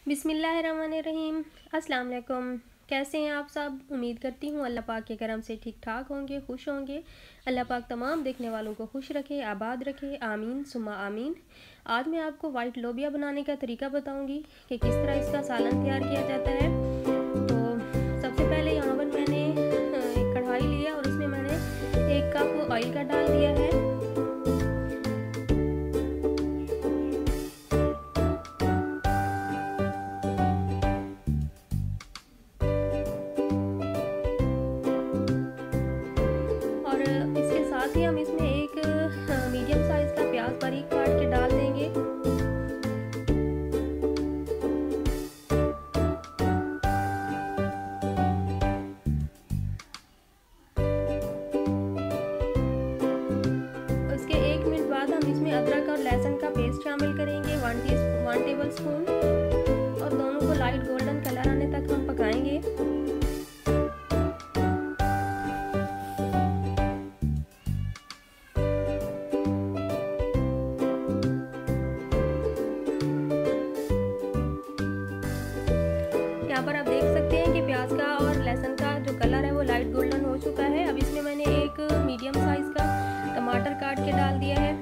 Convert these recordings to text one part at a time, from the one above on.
बिस्मिल्लाहिर्रहमानिर्रहीम। अस्सलाम वालेकुम। कैसे हैं आप सब? उम्मीद करती हूँ अल्लाह पाक के करम से ठीक ठाक होंगे, खुश होंगे। अल्लाह पाक तमाम देखने वालों को खुश रखे, आबाद रखे, आमीन सुम्मा आमीन। आज मैं आपको वाइट लोबिया बनाने का तरीका बताऊँगी कि किस तरह इसका सालन तैयार किया जाता है। तो सबसे पहले यहाँ पर मैंने एक कढ़ाई लिया और उसमें मैंने 1 कप ऑयल का डाल दिया है। इसके साथ ही हम इसमें एक मीडियम साइज का प्याज बारीक काट के डाल देंगे। उसके 1 मिनट बाद हम इसमें अदरक और लहसुन का पेस्ट शामिल करेंगे 1 टेबल स्पून, और दोनों को लाइट गोल्डन कलर आने तक हम पकाएंगे। यहाँ पर आप देख सकते हैं कि प्याज का और लहसुन का जो कलर है वो लाइट गोल्डन हो चुका है। अब इसमें मैंने एक मीडियम साइज का टमाटर काट के डाल दिया है।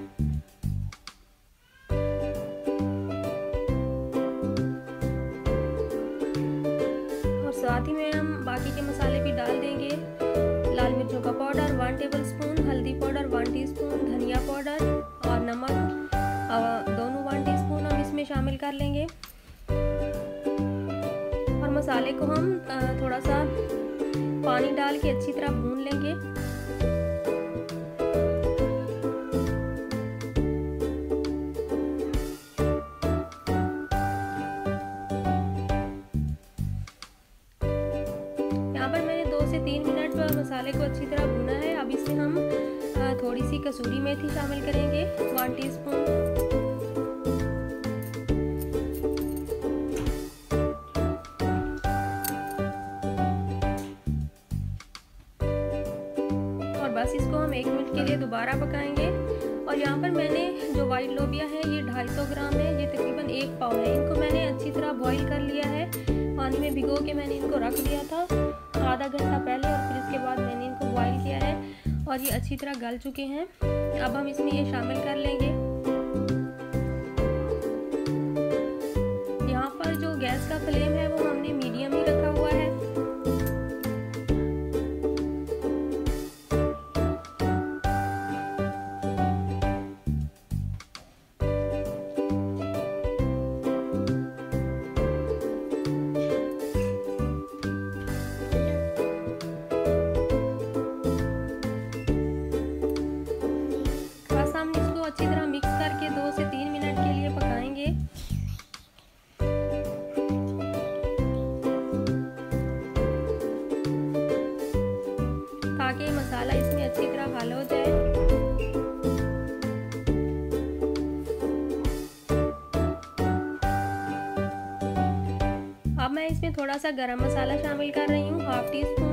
और साथ ही में हम बाकी के मसाले भी डाल देंगे। लाल मिर्चों का पाउडर 1 टेबल स्पून, हल्दी पाउडर 1 टीस्पून, धनिया पाउडर और नमक दोनों 1 टीस्पून हम इसमें शामिल कर लेंगे। और मसाले को हम थोड़ा सा पानी डाल के अच्छी तरह भून लेंगे। यहाँ पर मैंने 2 से 3 मिनट मसाले को अच्छी तरह भुना है। अब इसमें हम थोड़ी सी कसूरी मेथी शामिल करेंगे 1 टीस्पून। बस इसको हम 1 मिनट के लिए दोबारा पकाएंगे। और यहाँ पर मैंने जो वाइट लोबिया है ये 250 ग्राम है, ये तकरीबन 1 पाव है। इनको मैंने अच्छी तरह बॉईल कर लिया है। पानी में भिगो के मैंने इनको रख दिया था आधा घंटा पहले, और फिर इसके बाद मैंने इनको बॉईल किया है और ये अच्छी तरह गल चुके हैं। अब हम इसमें ये शामिल कर लेंगे। यहाँ पर जो गैस का फ्लेम है वो हमने मीडियम ही रखा हुआ है। अच्छी तरह मिक्स करके 2 से 3 मिनट के लिए पकाएंगे। ताकि मसाला इसमें अच्छी तरह हल हो जाए। अब मैं इसमें थोड़ा सा गरम मसाला शामिल कर रही हूँ 1/2 टीस्पून।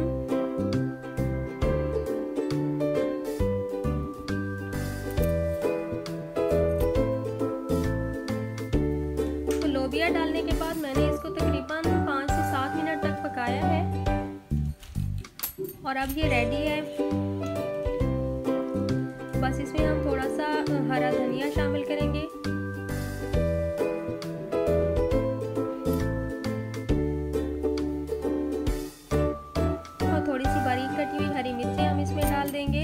लोबिया डालने के बाद मैंने इसको तकरीबन 5 से 7 मिनट तक पकाया है और अब ये रेडी है। बस इसमें हम थोड़ा सा हरा धनिया शामिल करेंगे। और थोड़ी सी बारीक कटी हुई हरी मिर्ची हम इसमें डाल देंगे।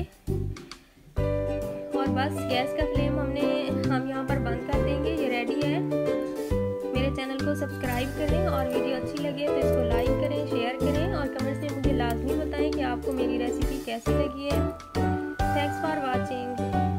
और बस गैस का फ्लेम हम यहाँ पर बंद कर देंगे। ये रेडी है। मेरे चैनल को सब्सक्राइब करें और वीडियो अच्छी लगे तो इसको लाइक करें, शेयर करें और कमेंट्स में मुझे लाजमी बताएं कि आपको मेरी रेसिपी कैसी लगी है। Thanks for watching.